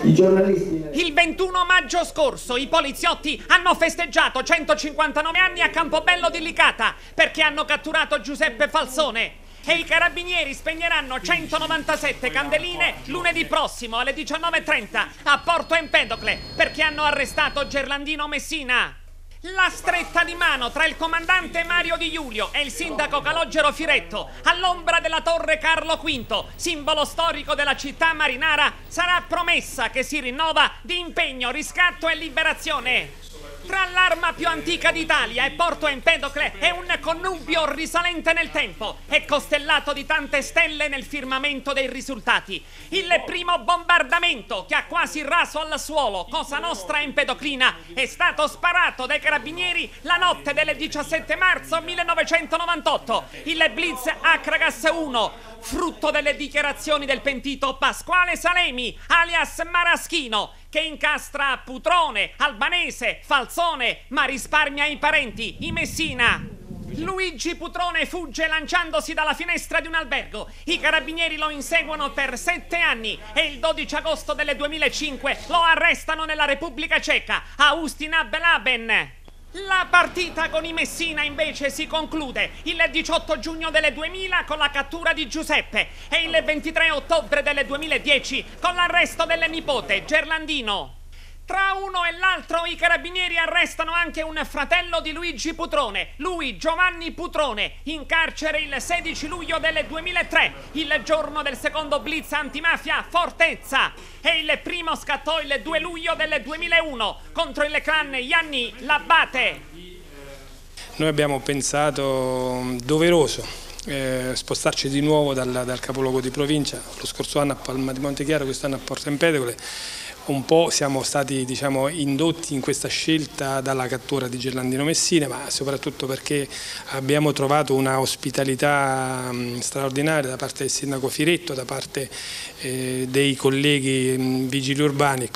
I giornalisti... Il 21 maggio scorso i poliziotti hanno festeggiato 159 anni a Campobello di Licata perché hanno catturato Giuseppe Falsone. E i carabinieri spegneranno 197 candeline lunedì prossimo alle 19:30 a Porto Empedocle perché hanno arrestato Gerlandino Messina. La stretta di mano tra il comandante Mario Di Giulio e il sindaco Calogero Firetto all'ombra della torre Carlo V, simbolo storico della città marinara, sarà promessa che si rinnova di impegno, riscatto e liberazione. Tra l'arma più antica d'Italia e Porto Empedocle è un connubio risalente nel tempo e costellato di tante stelle nel firmamento dei risultati. Il primo bombardamento che ha quasi raso al suolo Cosa Nostra Empedoclina è stato sparato dai carabinieri la notte del 17 marzo 1998. Il Blitz Akragas 1, frutto delle dichiarazioni del pentito Pasquale Salemi, alias Maraschino, che incastra Putrone, Albanese, Falsone, ma risparmia i parenti, i Messina. Luigi Putrone fugge lanciandosi dalla finestra di un albergo. I carabinieri lo inseguono per 7 anni e il 12 agosto del 2005 lo arrestano nella Repubblica Ceca, a Ustina-Belaben. La partita con i Messina invece si conclude il 18 giugno del 2000 con la cattura di Giuseppe e il 23 ottobre del 2010 con l'arresto del nipote Gerlandino. Tra uno e l'altro i carabinieri arrestano anche un fratello di Luigi Putrone, lui Giovanni Putrone, in carcere il 16 luglio del 2003, il giorno del secondo blitz antimafia Fortezza, e il primo scattò il 2 luglio del 2001 contro il clan Ianni L'Abbate. Noi abbiamo pensato doveroso spostarci di nuovo dal capoluogo di provincia, lo scorso anno a Palma di Montechiaro, quest'anno a Porto Empedocle. Un po' siamo stati indotti in questa scelta dalla cattura di Gerlandino Messina, ma soprattutto perché abbiamo trovato una ospitalità straordinaria da parte del sindaco Firetto, da parte dei colleghi vigili urbani,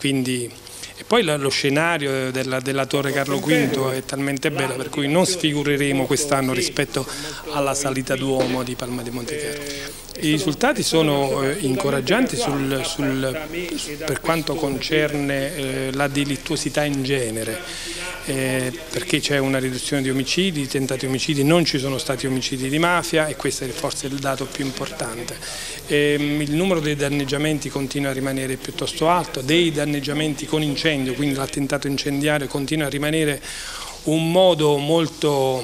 e poi lo scenario della torre Carlo V è talmente bello per cui non sfigureremo quest'anno rispetto alla salita d'uomo di Palma di Montechiaro. I risultati sono incoraggianti per quanto concerne la delittuosità in genere, perché c'è una riduzione di omicidi, di tentati omicidi, non ci sono stati omicidi di mafia e questo è forse il dato più importante. Il numero dei danneggiamenti continua a rimanere piuttosto alto, dei danneggiamenti con incendio, quindi l'attentato incendiario continua a rimanere un modo molto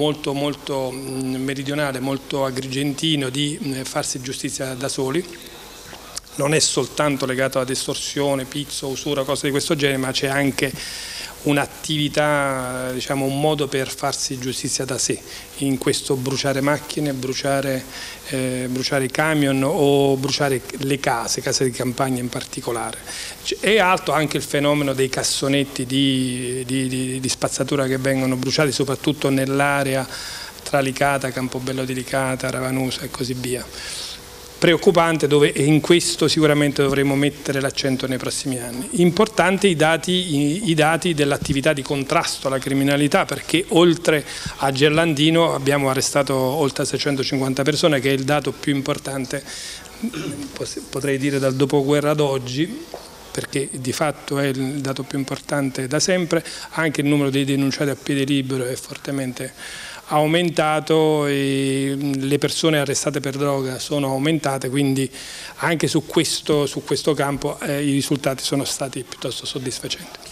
meridionale, molto agrigentino di farsi giustizia da soli. Non è soltanto legato ad estorsione, pizzo, usura, cose di questo genere, ma c'è anche un'attività, un modo per farsi giustizia da sé, in questo bruciare macchine, bruciare i camion o bruciare le case di campagna in particolare. È alto anche il fenomeno dei cassonetti di spazzatura che vengono bruciati soprattutto nell'area tra Licata, Campobello di Licata, Ravanusa e così via. Preoccupante, e in questo sicuramente dovremo mettere l'accento nei prossimi anni. Importanti i dati dell'attività di contrasto alla criminalità, perché oltre a Gerlandino abbiamo arrestato oltre 650 persone, che è il dato più importante, potrei dire dal dopoguerra ad oggi, perché di fatto è il dato più importante da sempre. Anche il numero dei denunciati a piede libero è fortemente aumentato e le persone arrestate per droga sono aumentate, quindi anche su questo campo i risultati sono stati piuttosto soddisfacenti.